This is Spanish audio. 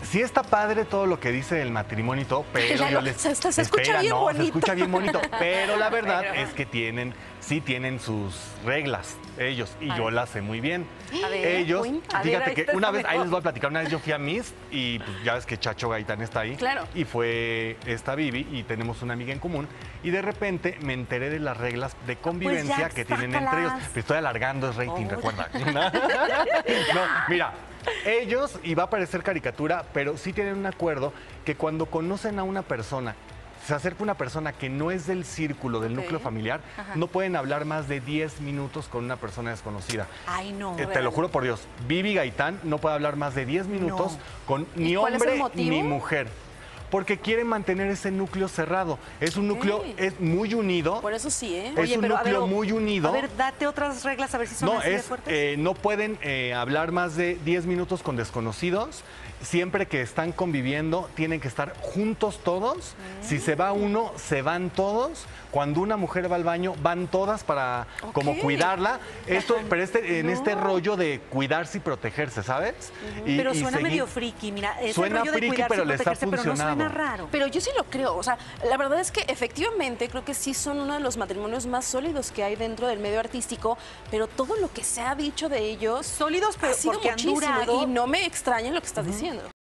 sí está padre todo lo que dice el matrimonio y todo, pero Claro, yo les... se escucha espera, bien no, bonito. se escucha bien bonito, pero la verdad Pero- es que sí tienen sus reglas, ellos, y yo las sé muy bien. A ver, Ellos, cuenta. fíjate A ver, ahí que está una vez, ahí mejor. les voy a platicar, una vez yo fui a Mist y pues, ya ves que Chacho Gaitán está ahí. Claro. Y fue esta Vivi y tenemos una amiga en común y de repente me enteré de las reglas de convivencia ya, que tienen entre ellos. sácalas. Me estoy alargando, es rating, Oh. recuerda. No, mira, ellos, y va a parecer caricatura, pero sí tienen un acuerdo que cuando conocen a una persona, se acerca una persona que no es del círculo, del núcleo familiar, no pueden hablar más de 10 minutos con una persona desconocida. Ay, no. Te lo juro por Dios, Vivi Gaitán no puede hablar más de 10 minutos No. con ni cuál es el hombre motivo? ni mujer. Porque quieren mantener ese núcleo cerrado. Es un núcleo es muy unido. Por eso sí, ¿eh? Es un pero, núcleo muy unido. A ver, date otras reglas a ver si son No, así de fuertes. no pueden hablar más de 10 minutos con desconocidos. Siempre que están conviviendo, tienen que estar juntos todos. Si se va uno, se van todos. Cuando una mujer va al baño, van todas para como cuidarla. Pero en este rollo de cuidarse y protegerse, ¿sabes? Pero y suena seguir- medio friki, mira. Es Suena el rollo de friki, cuidarse pero y les ha protegerse, pero no suena funcionado. raro. Pero yo sí lo creo, o sea, la verdad es que efectivamente creo que sí son uno de los matrimonios más sólidos que hay dentro del medio artístico, pero todo lo que se ha dicho de ellos Sólidos, pero ha sido porque han muchísimo durado. y no me extraña lo que estás diciendo.